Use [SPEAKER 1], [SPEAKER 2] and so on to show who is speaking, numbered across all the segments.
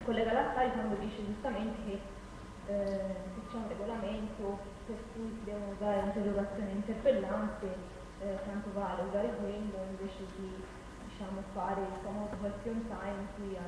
[SPEAKER 1] collega Lazzari quando dice giustamente che c'è un regolamento per cui si devono usare interrogazioni e interpellanze, tanto vale usare quello invece di fare il famoso question time qui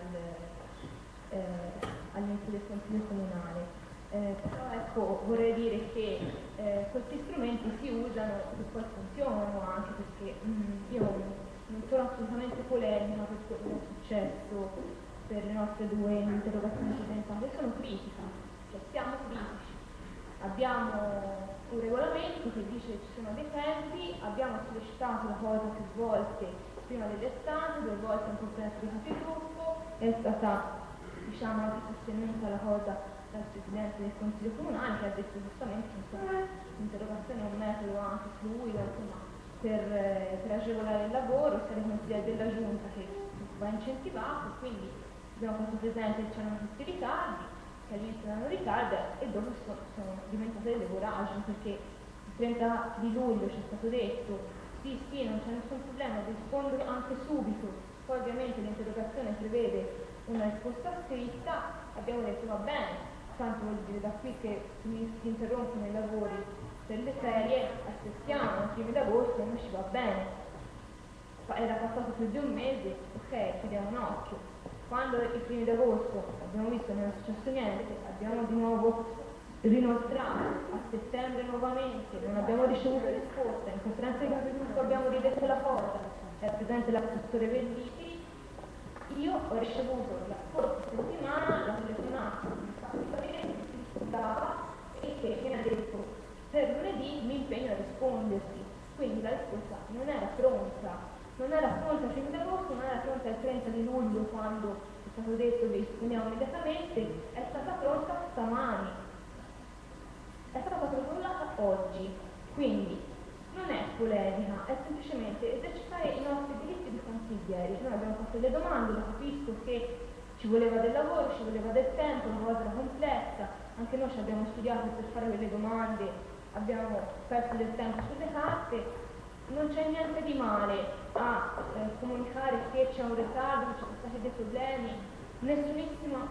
[SPEAKER 1] all'inizio del Consiglio Comunale. Però ecco, vorrei dire che questi strumenti si usano e poi funzionano anche, perché io non sono assolutamente polemica per quello che è successo per le nostre due interrogazioni presentate, sono critica, cioè siamo critici. Abbiamo un regolamento che dice che ci sono dei tempi, abbiamo sollecitato la cosa più volte prima dell'estate, 2 volte in conferenza di capigruppo, è stata anche sostenuta la cosa dal Presidente del Consiglio Comunale, che ha detto giustamente che l'interrogazione è un metodo anche fluido, insomma, per agevolare il lavoro, sia dei consiglieri della Giunta che va incentivato, quindi abbiamo fatto presente che c'erano questi ritardi, che all'inizio erano ritardi e dopo sono diventate delle voragini, perché il 30 di luglio ci è stato detto sì, non c'è nessun problema, rispondo anche subito, poi ovviamente l'interrogazione prevede una risposta scritta, abbiamo detto va bene, tanto vuol dire da qui che si interrompono i lavori per le ferie, aspettiamo i primi d'agosto e non ci va bene. Era passato più di un mese, ok, chiudiamo un occhio. Quando i primi d'agosto abbiamo visto che non è successo niente, abbiamo di nuovo rinostrato a settembre nuovamente, non abbiamo ricevuto risposta, in conferenza di capigruppo abbiamo ridetto la cosa, è presente l'assessore Vellici. Io ho ricevuto la scorsa settimana la telefonata che si disputava e che mi ha detto per lunedì mi impegno a risponderti, quindi la risposta non era pronta il 5 d'agosto, non era pronta il 30 di luglio quando è stato detto che rispondiamo immediatamente, è stata pronta stamani, è stata formulata oggi, quindi non è polemica, è semplicemente esercitare i nostri diritti di consiglieri. Noi abbiamo fatto le domande, lo capisco che ci voleva del lavoro, ci voleva del tempo, la cosa era complessa, anche noi ci abbiamo studiato per fare quelle domande, abbiamo perso del tempo sulle carte, non c'è niente di male a comunicare che c'è un ritardo, che ci sono stati dei problemi, nessunissima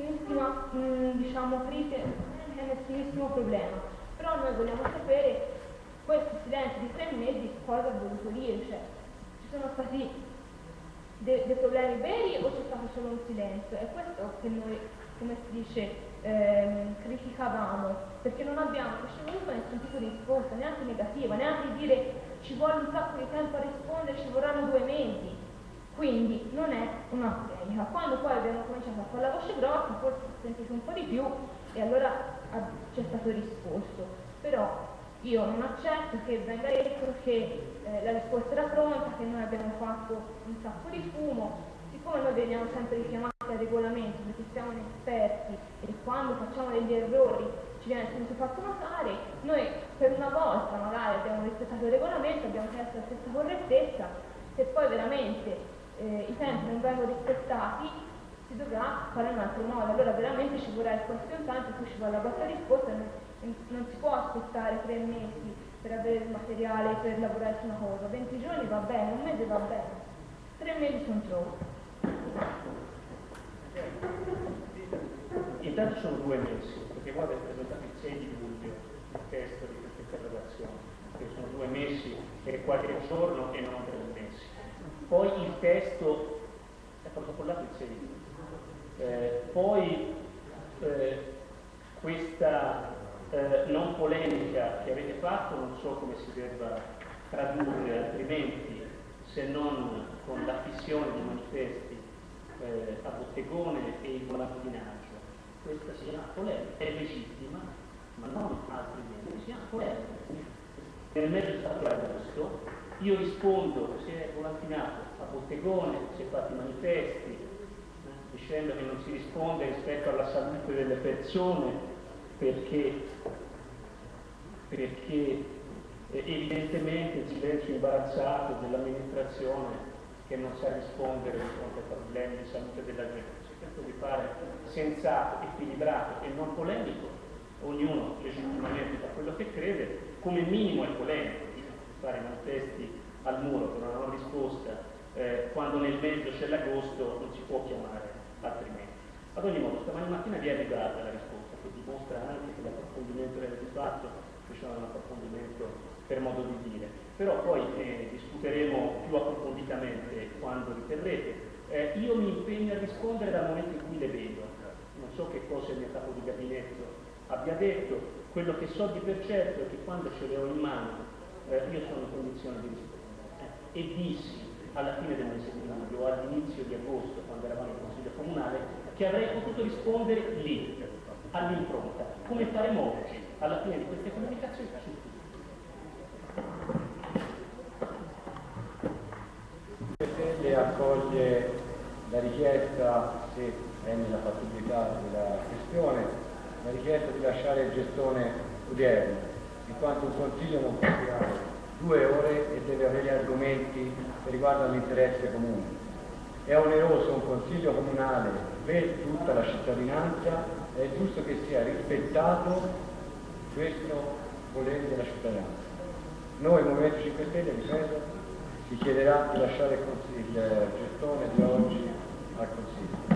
[SPEAKER 1] crisi, nessunissimo problema, però noi vogliamo sapere questo silenzio di 3 mesi cosa ha voluto dire, cioè ci sono stati dei problemi veri o c'è stato solo un silenzio? È questo che noi, come si dice, criticavamo, perché non abbiamo ricevuto nessun tipo di risposta, neanche negativa, neanche di dire ci vuole un sacco di tempo a rispondere, ci vorranno 2 mesi. Quindi non è una polemica. Quando poi abbiamo cominciato a fare la voce grossa, forse si è sentito un po' di più e allora c'è stato risposto. Però io non accetto che venga detto che la risposta era pronta, che noi abbiamo fatto un sacco di fumo. Siccome noi veniamo sempre richiamati al regolamento perché siamo esperti e quando facciamo degli errori ci viene sempre fatto notare, noi per una volta magari abbiamo rispettato il regolamento, abbiamo chiesto la stessa correttezza, se poi veramente i tempi non vengono rispettati si dovrà fare in un altro modo, allora veramente ci vorrà il question time per cui ci vuole la vostra risposta, non si può aspettare 3 mesi per avere il materiale per lavorare su una cosa, 20 giorni va bene, un mese va bene, 3 mesi sono troppo.
[SPEAKER 2] Intanto sono 2 mesi, perché voi avete presentato il 6 di luglio il testo di questa interrogazione, quindi sono 2 mesi e qualche giorno e non 3 mesi. Poi il testo è protocollato il 6 di luglio. Poi questa non polemica che avete fatto non so come si debba tradurre altrimenti se non con l'affissione di manifesti a bottegone e il volantinaggio. Questa sia una polemica, è legittima, ma non altrimenti sia una polemica. Nel mese di agosto io rispondo, si è volantinato a bottegone, si è fatti manifesti dicendo che non si risponde rispetto alla salute delle persone perché evidentemente il silenzio imbarazzato dell'amministrazione che non sa rispondere di fronte ai problemi di salute della gente. Cerco di fare sensato, equilibrato e non polemico, ognuno legittimamente fa quello che crede, come minimo è polemico, fare manifesti al muro per una non risposta quando nel mezzo c'è l'agosto non si può chiamare altrimenti. Ad ogni modo, stamani mattina vi è arrivata la risposta, che dimostra anche che l'approfondimento che avete fatto, diciamo, è un approfondimento per modo di dire, però poi discuteremo più approfonditamente quando riterrete. Io mi impegno a rispondere dal momento in cui le vedo, non so che cosa il mio capo di gabinetto abbia detto, quello che so di per certo è che quando ce le ho in mano io sono in condizione di rispondere. E dissi alla fine del mese di luglio o all'inizio di agosto, quando eravamo in Consiglio Comunale, che avrei potuto rispondere lì, all'impronta, come faremo oggi, alla fine di queste comunicazioni su tutto.
[SPEAKER 3] Stelle accoglie la richiesta, se è nella fattibilità della questione, la richiesta di lasciare il gestone odierno, in quanto un consiglio non può durare 2 ore e deve avere argomenti che riguardano l'interesse comune. È oneroso un consiglio comunale per tutta la cittadinanza, è giusto che sia rispettato questo volere della cittadinanza. Noi, Movimento 5 Stelle, ripeto, si chiederà di lasciare il gestone di oggi al Consiglio.